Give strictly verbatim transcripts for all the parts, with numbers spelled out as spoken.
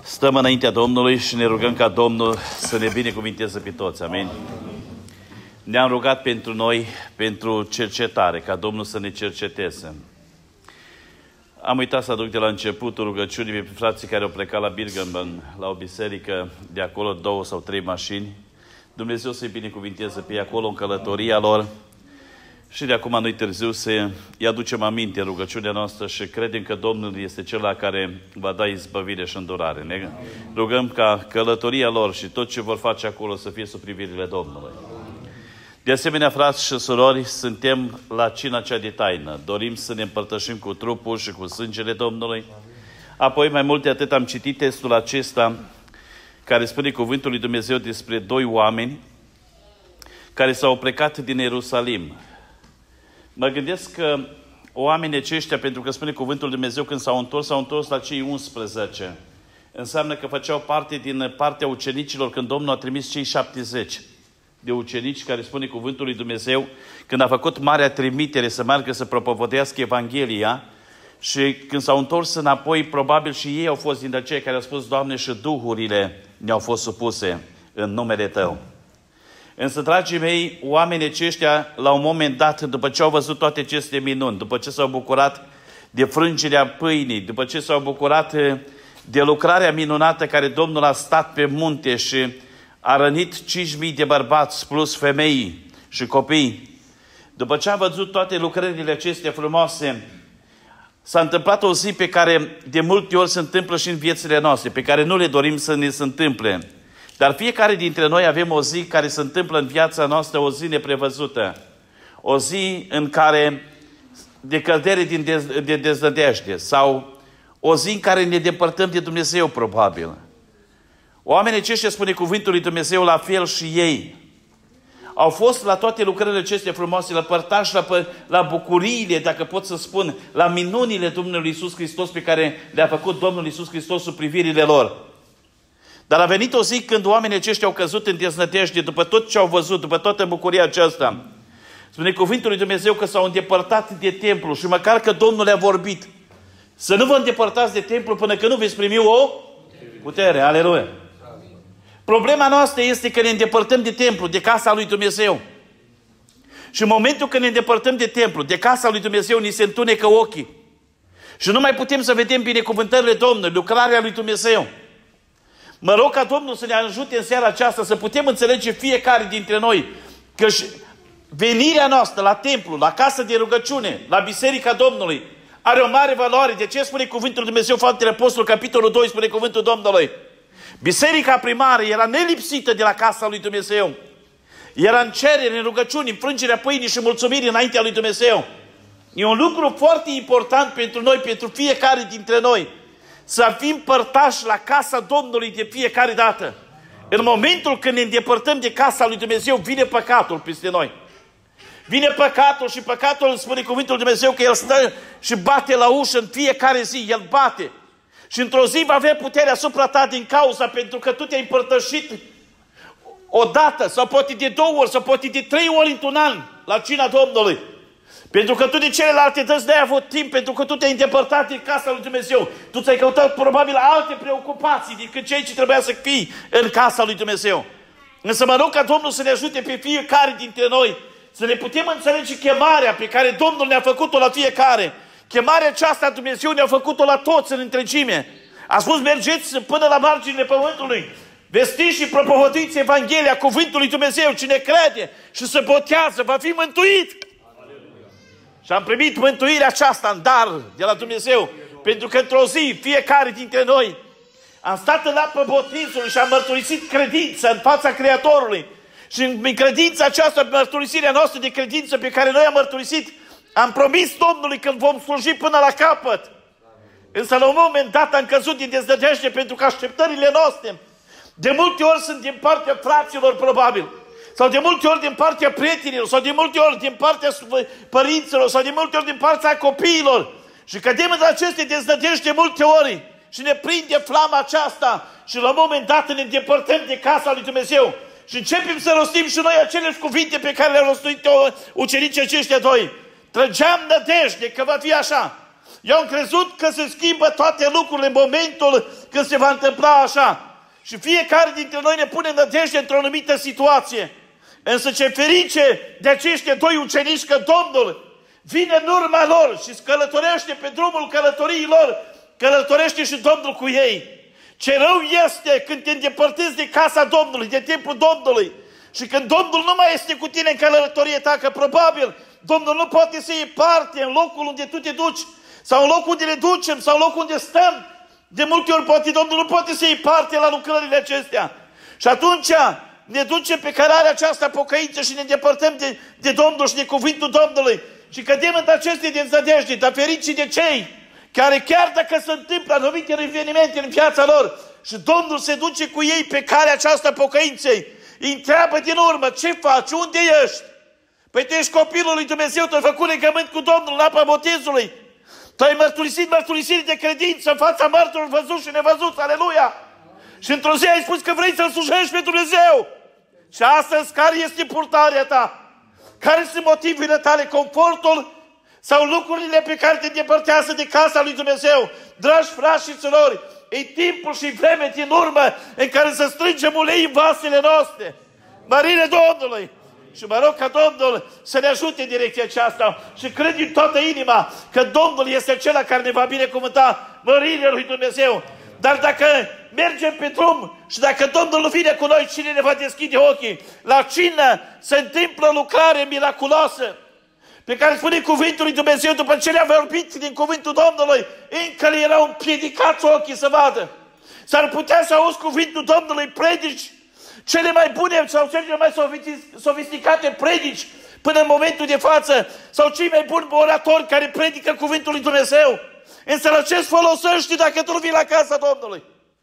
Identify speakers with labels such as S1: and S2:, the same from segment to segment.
S1: Stăm înaintea Domnului și ne rugăm ca Domnul să ne binecuvinteze pe toți. Amin. Ne-am rugat pentru noi, pentru cercetare, ca Domnul să ne cerceteze. Am uitat să aduc de la începutul rugăciunii pe frații care au plecat la Birgenben, la o biserică, de acolo două sau trei mașini. Dumnezeu să-i binecuvinteze pe ei acolo în călătoria lor. Și de acum nu-i târziu să îi aducem aminte rugăciunea noastră și credem că Domnul este Cel care va da izbăvire și îndurare. Ne rugăm ca călătoria lor și tot ce vor face acolo să fie sub privirile Domnului. De asemenea, frați și surori, suntem la cina cea de taină. Dorim să ne împărtășim cu trupul și cu sângele Domnului. Apoi, mai mult de atât, am citit textul acesta care spune cuvântul lui Dumnezeu despre doi oameni care s-au plecat din Ierusalim. Mă gândesc că oamenii aceștia, pentru că spune cuvântul lui Dumnezeu, când s-au întors, s-au întors la cei unsprezece. Înseamnă că făceau parte din partea ucenicilor când Domnul a trimis cei șaptezeci de ucenici, care spune cuvântul lui Dumnezeu, când a făcut marea trimitere să meargă să propovădească Evanghelia și când s-au întors înapoi, probabil și ei au fost dintre cei care au spus: Doamne, și duhurile ne-au fost supuse în numele Tău. Însă, dragii mei, oamenii aceștia, la un moment dat, după ce au văzut toate aceste minuni, după ce s-au bucurat de frângerea pâinii, după ce s-au bucurat de lucrarea minunată care Domnul a stat pe munte și a rănit cinci mii de bărbați plus femei și copii, după ce a văzut toate lucrările acestea frumoase, s-a întâmplat o zi pe care de multe ori se întâmplă și în viețile noastre, pe care nu le dorim să ne se întâmple. Dar fiecare dintre noi avem o zi care se întâmplă în viața noastră, o zi neprevăzută. O zi în care de cădere din dez, de deznădejde sau o zi în care ne depărtăm de Dumnezeu, probabil. Oamenii aceștia, spune cuvântul lui Dumnezeu, la fel și ei. Au fost la toate lucrările acestea frumoase, la părtași, la, la bucuriile, dacă pot să spun, la minunile Domnului Iisus Hristos pe care le-a făcut Domnul Iisus Hristos sub privirile lor. Dar a venit o zi când oamenii aceștia au căzut în deznădejde, după tot ce au văzut, după toată bucuria aceasta. Spune cuvântul lui Dumnezeu că s-au îndepărtat de templu și măcar că Domnul le-a vorbit. Să nu vă îndepărtați de templu până când nu veți primi o putere. Aleluia! Problema noastră este că ne îndepărtăm de templu, de casa lui Dumnezeu. Și în momentul când ne îndepărtăm de templu, de casa lui Dumnezeu, ni se întunecă ochii. Și nu mai putem să vedem binecuvântările Domnului, lucrarea lui Dumnezeu. Mă rog ca Domnul să ne ajute în seara aceasta să putem înțelege fiecare dintre noi că venirea noastră la templu, la casă de rugăciune, la biserica Domnului, are o mare valoare. De ce spune cuvântul lui Dumnezeu, Faptele Apostolilor, capitolul doi, spune cuvântul Domnului? Biserica primară era nelipsită de la casa lui Dumnezeu. Era în cerere, în rugăciuni, în frângerea pâinii și mulțumiri înaintea lui Dumnezeu. E un lucru foarte important pentru noi, pentru fiecare dintre noi, să fim părtași la casa Domnului de fiecare dată. În momentul când ne îndepărtăm de casa lui Dumnezeu, vine păcatul peste noi. Vine păcatul și păcatul, spune cuvântul lui Dumnezeu, că El stă și bate la ușă în fiecare zi. El bate. Și într-o zi va avea puterea asupra ta din cauza pentru că tu te-ai împărtășit o dată, sau poate de două ori, sau poate de trei ori într-un an la cina Domnului. Pentru că tu de celelalte dăți n-ai avut timp, pentru că tu te-ai îndepărtat din casa lui Dumnezeu. Tu ți-ai căutat probabil alte preocupații decât cei ce trebuia să fii în casa lui Dumnezeu. Însă mă rog ca Domnul să ne ajute pe fiecare dintre noi să ne putem înțelege chemarea pe care Domnul ne-a făcut-o la fiecare. Chemarea aceasta Dumnezeu ne-a făcut-o la toți în întregime. A spus: mergeți până la marginile pământului, vestiți și propovăduiți Evanghelia, cuvântul lui Dumnezeu. Cine crede și se botează va fi mântuit. Și am primit mântuirea aceasta în dar de la Dumnezeu, pentru că într-o zi fiecare dintre noi am stat în apă botezului și am mărturisit credința în fața Creatorului. Și în credința aceasta, mărturisirea noastră de credință pe care noi am mărturisit, am promis Domnului că îl vom sluji până la capăt. Însă la un moment dat am căzut din deznădejde, pentru că așteptările noastre de multe ori sunt din partea fraților, probabil, sau de multe ori din partea prietenilor, sau de multe ori din partea părinților, sau de multe ori din partea copiilor. Și cădem în aceste deznădejde de multe ori și ne prinde flama aceasta și la un moment dat ne îndepărtăm de casa lui Dumnezeu și începem să rostim și noi aceleași cuvinte pe care le-au rostit ucenicii aceștia doi. Trăgeam nădejde că va fi așa. Eu am crezut că se schimbă toate lucrurile în momentul când se va întâmpla așa. Și fiecare dintre noi ne pune nădejde într-o anumită situație. Însă ce ferice de aceștia doi ucenici că Domnul vine în urma lor și călătorește pe drumul călătoriilor, călătorește și Domnul cu ei. Ce rău este când te îndepărtezi de casa Domnului, de templul Domnului și când Domnul nu mai este cu tine în călătorie ta, că probabil Domnul nu poate să iei parte în locul unde tu te duci sau în locul unde ne ducem sau în locul unde stăm. De multe ori poate Domnul nu poate să iei parte la lucrările acestea. Și atunci ne ducem pe cărarea aceasta pocăință și ne îndepărtăm de, de Domnul și de cuvântul Domnului și cădem în aceste dezădejde, dar ferici de cei care chiar dacă se întâmplă anumite evenimente în viața lor și Domnul se duce cu ei pe calea aceasta pocăinței, îi întreabă din urmă, ce faci, unde ești? Păi tu ești copilul lui Dumnezeu, tu ai făcut legământ cu Domnul în apa botezului, tu ai mărturisit mărturisiri de credință în fața martorilor văzuți și nevăzuți, aleluia! Și într-o zi ai spus că vrei să-L slujești pe Dumnezeu. Și astăzi care este purtarea ta? Care sunt motivele tale, confortul sau lucrurile pe care te îndepărtează de casa lui Dumnezeu? Dragi frați și surori, e timpul și vremea din urmă în care să strângem ulei în vasele noastre. Mărire Domnului! Și mă rog ca Domnul să ne ajute în direcția aceasta și cred din toată inima că Domnul este acela care ne va binecuvânta mărirea lui Dumnezeu. Dar dacă mergem pe drum și dacă Domnul nu vine cu noi, cine ne va deschide ochii? La cină se întâmplă lucrare miraculoasă pe care spune cuvântul lui Dumnezeu după ce le-a vorbit din cuvântul Domnului, încă le erau împiedicați ochii să vadă. S-ar putea să auzi cuvântul Domnului, predici cele mai bune sau cele mai sofisticate predici până în momentul de față sau cei mai buni oratori care predică cuvântul lui Dumnezeu. Însă la ce-ți folosește dacă tu nu vii la casa Domnului?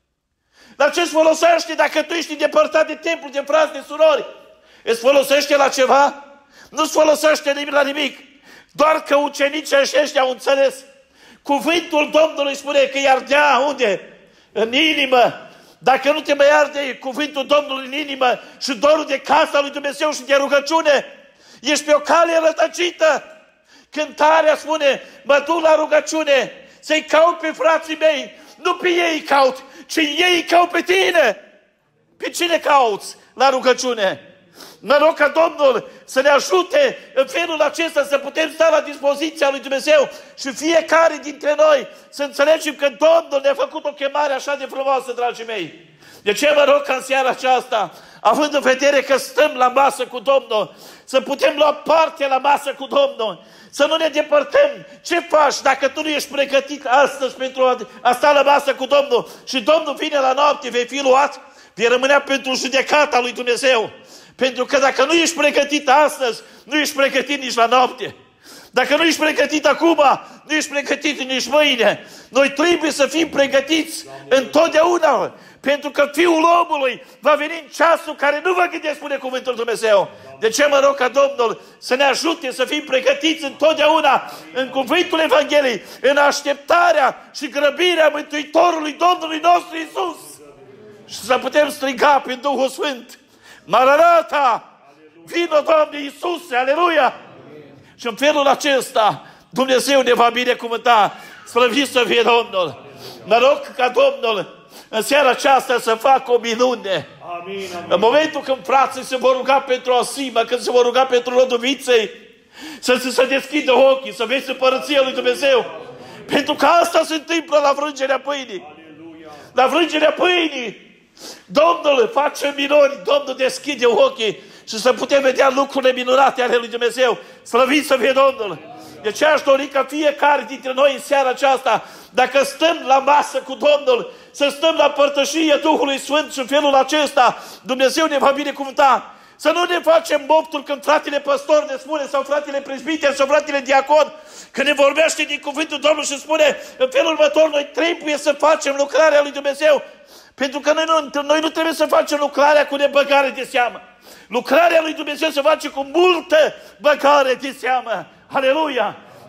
S1: La ce-ți folosește dacă tu ești îndepărtat de templu, de frați, de surori? Îți folosește la ceva? Nu-ți folosește la nimic. Doar că ucenicii ăștia au înțeles. Cuvântul Domnului spune că îi ardea unde? În inimă. Dacă nu te mai arde cuvântul Domnului în inimă și dorul de casa lui Dumnezeu și de rugăciune, ești pe o cale rătăcită. Cântarea spune, mă duc la rugăciune să-i caut pe frații mei. Nu pe ei caut, ci ei caut pe tine. Pe cine cauți la rugăciune? Mă rog ca Domnul să ne ajute în felul acesta să putem sta la dispoziția lui Dumnezeu și fiecare dintre noi să înțelegem că Domnul ne-a făcut o chemare așa de frumoasă, dragii mei. De ce mă rog ca în seara aceasta, având în vedere că stăm la masă cu Domnul, să putem lua parte la masă cu Domnul, să nu ne depărtăm. Ce faci dacă tu nu ești pregătit astăzi pentru a, a sta la masă cu Domnul și Domnul vine la noapte, vei fi luat? Vei rămânea pentru judecata lui Dumnezeu. Pentru că dacă nu ești pregătit astăzi, nu ești pregătit nici la noapte. Dacă nu ești pregătit acum, nu ești pregătit nici mâine. Noi trebuie să fim pregătiți întotdeauna. Pentru că Fiul omului va veni în ceasul care nu vă gândeți, spune cuvântul Dumnezeu. De ce mă rog ca Domnul să ne ajute să fim pregătiți întotdeauna în cuvântul Evangheliei, în așteptarea și grăbirea Mântuitorului Domnului nostru Iisus. Și să putem striga prin Duhul Sfânt, Maranata! Vino, Doamne Iisuse! Aleluia! Și în felul acesta Dumnezeu ne va binecuvânta. Slăvit să fie Domnul! Mă rog ca Domnul în seara aceasta să facă o minune. Amin, amin. În momentul când frații se vor ruga pentru Asimă, când se vor ruga pentru Rodoviței, să se să deschidă ochii, să vezi împărăția lui Dumnezeu. Pentru că asta se întâmplă la frângerea pâinii. Aleluia. La frângerea pâinii Domnul face minuni, Domnul deschide ochii și să putem vedea lucrurile minunate ale lui Dumnezeu. Slăvit să fie Domnul! De ce aș dori ca fiecare dintre noi în seara aceasta, dacă stăm la masă cu Domnul, să stăm la părtășie Duhului Sfânt și în felul acesta Dumnezeu ne va binecuvânta. Să nu ne facem moftul când fratele păstor ne spune, sau fratele prezbiter, sau fratele diacon, când ne vorbește din cuvântul Domnului și spune în felul următor, noi trebuie să facem lucrarea lui Dumnezeu. Pentru că noi nu, noi nu trebuie să facem lucrarea cu nebăgare de seamă. Lucrarea lui Dumnezeu se face cu multă băgare de seamă. Aleluia!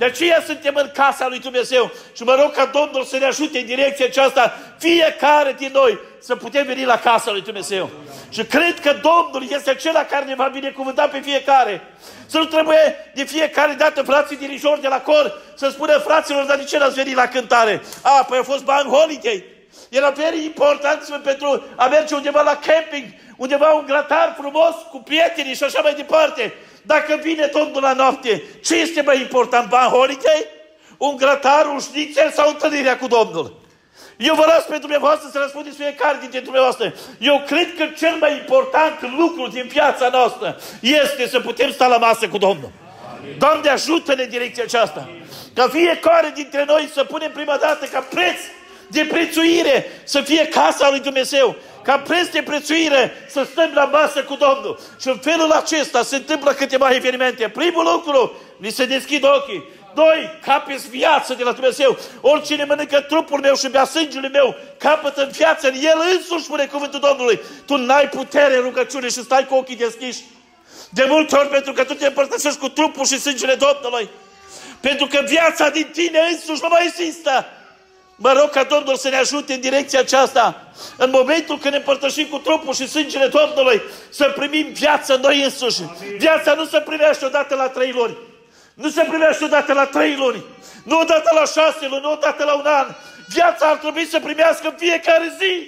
S2: De aceea suntem în casa lui Dumnezeu și mă rog ca Domnul să ne ajute în direcția aceasta, fiecare din noi să putem veni la casa lui Dumnezeu. Și cred că Domnul este acela care ne va binecuvânta pe fiecare. Să nu trebuie de fiecare dată frații dirijori de la cor să spună fraților, dar de ce n-ați venit la cântare? A, păi a fost bank holiday. Era very important pentru a merge undeva la camping, undeva un grătar frumos cu prietenii și așa mai departe. Dacă vine Domnul la noapte, ce este mai important, bank holiday? Un grătar, un șnițel sau întâlnirea cu Domnul? Eu vă las pe dumneavoastră să răspundeți fiecare dintre dumneavoastră. Eu cred că cel mai important lucru din viața noastră este să putem sta la masă cu Domnul. Amin. Doamne, ajută-ne în direcția aceasta. Ca fiecare dintre noi să punem prima dată ca preț de prețuire să fie casa lui Dumnezeu. Ca preț de prețuire să stăm la masă cu Domnul. Și în felul acesta se întâmplă câteva evenimente. Primul lucru, ni se deschid ochii. Doi, capeți viață de la Dumnezeu. Oricine mănâncă trupul meu și bea sângele meu, capătă în viață în el însuși, spune cuvântul Domnului. Tu n-ai putere în rugăciune și stai cu ochii deschiși. De multe ori pentru că tu te împărtășești cu trupul și sângele Domnului. Pentru că viața din tine însuși nu mai există. Mă rog ca Domnul să ne ajute în direcția aceasta. În momentul când ne împărtășim cu trupul și sângele Domnului, să primim viața noi însuși. Amin. Viața nu se primește odată la trei luni. Nu se primește odată la trei luni. Nu odată la șase luni, nu odată la un an. Viața ar trebui să primească în fiecare zi.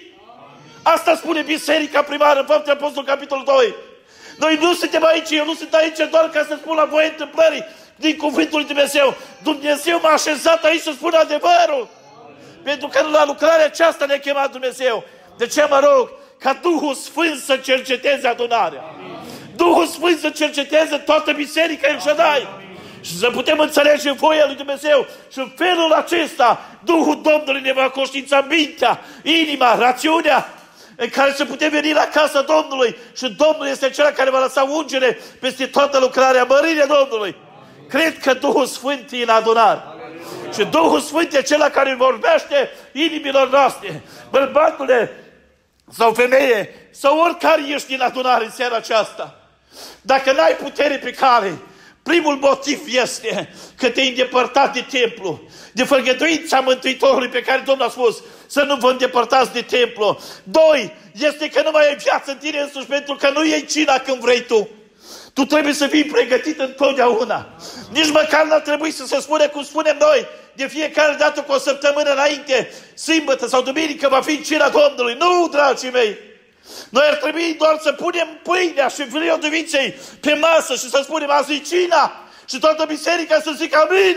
S2: Asta spune Biserica Primară în Faptele Apostolului, capitolul doi. Noi nu suntem aici, eu nu sunt aici doar ca să spun la voi întâmplării din cuvântul lui Dumnezeu. Dumnezeu m-a așezat aici să spun adevărul. Pentru că la lucrarea aceasta ne-a chemat Dumnezeu. De ce mă rog? Ca Duhul Sfânt să cerceteze adunarea. Duhul Sfânt să cerceteze toată Biserica El Shaddai. Și să putem înțelege voia lui Dumnezeu. Și în felul acesta, Duhul Domnului ne va conștiința mintea, inima, rațiunea, în care să putem veni la casa Domnului. Și Domnul este acela care va lăsa ungere peste toată lucrarea, mărirea Domnului. Cred că Duhul Sfânt e în adunare. Și Duhul Sfânt e acela care vorbește inimilor noastre. Bărbatule sau femeie, sau oricare ești în adunare în seara aceasta. Dacă n-ai putere pe cale, primul motiv este că te-ai îndepărtat de templu, de făgăduința Mântuitorului pe care Domnul a spus să nu vă îndepărtați de templu. Doi, este că nu mai ai viață în tine însuși pentru că nu iei cina când vrei tu. Tu trebuie să fii pregătit întotdeauna. Nici măcar n-ar trebui să se spune cum spunem noi, de fiecare dată cu o săptămână înainte, sâmbătă sau duminică va fi cina Domnului. Nu, dragii mei! Noi ar trebui doar să punem pâinea și fileul de viței pe masă și să spunem azi cina și toată biserica să zică amin.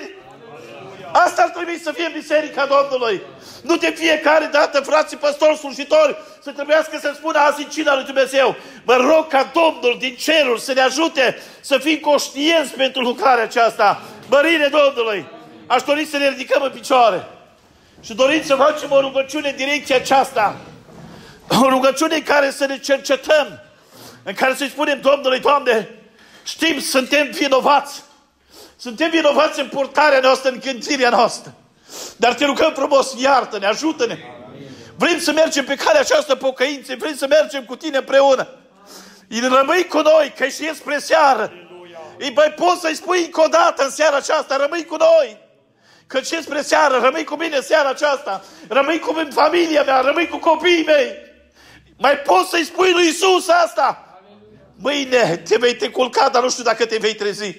S2: Asta ar trebui să fie biserica Domnului. Nu de fiecare dată, frații păstori, slujitori, să trebuiască să spună azi cina lui Dumnezeu. Mă rog ca Domnul din ceruri să ne ajute să fim conștienți pentru lucrarea aceasta. Mărire Domnului! Aș dori să ne ridicăm în picioare și dorim să facem o rugăciune în direcția aceasta. O rugăciune în care să ne cercetăm, în care să-i spunem Domnului, Doamne, știm, suntem vinovați. Suntem vinovați în purtarea noastră, în gândirea noastră. Dar te rugăm frumos, iartă-ne, ajută-ne. Vrem să mergem pe calea aceasta pocăinței, vrem să mergem cu tine împreună. Rămâi cu noi, că și spre seară. Îi mai poți să-i spui încă o dată în seara aceasta, rămâi cu noi. Că și spre seară, rămâi cu mine seara aceasta, rămâi cu familia mea, rămâi cu copiii mei. Mai poți să-i spui lui Iisus asta? Mâine te vei te culca, dar nu știu dacă te vei trezi.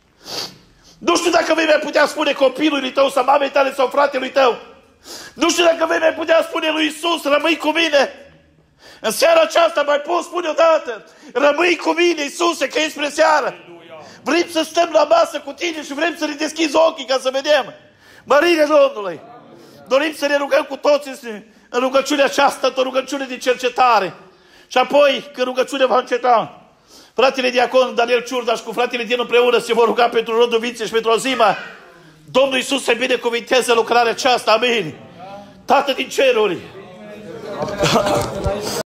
S2: Nu știu dacă vei mai putea spune copilului tău sau mamei tale sau fratelui tău. Nu știu dacă vei mai putea spune lui Iisus, rămâi cu mine. În seara aceasta mai poți spune odată, rămâi cu mine, Iisuse, că e spre seară. Vrem să stăm la masă cu tine și vrem să ne deschizi ochii ca să vedem. Mărire Domnului! Dorim să ne rugăm cu toți în rugăciunea aceasta, o rugăciune de cercetare. Și apoi, când rugăciunea va înceta, fratele diacon Daniel Ciurdaș cu fratele din împreună se vor ruga pentru rodul Viței și pentru o zimă. Domnul Iisus să binecuvinteze lucrarea aceasta. Amin. Tată din ceruri!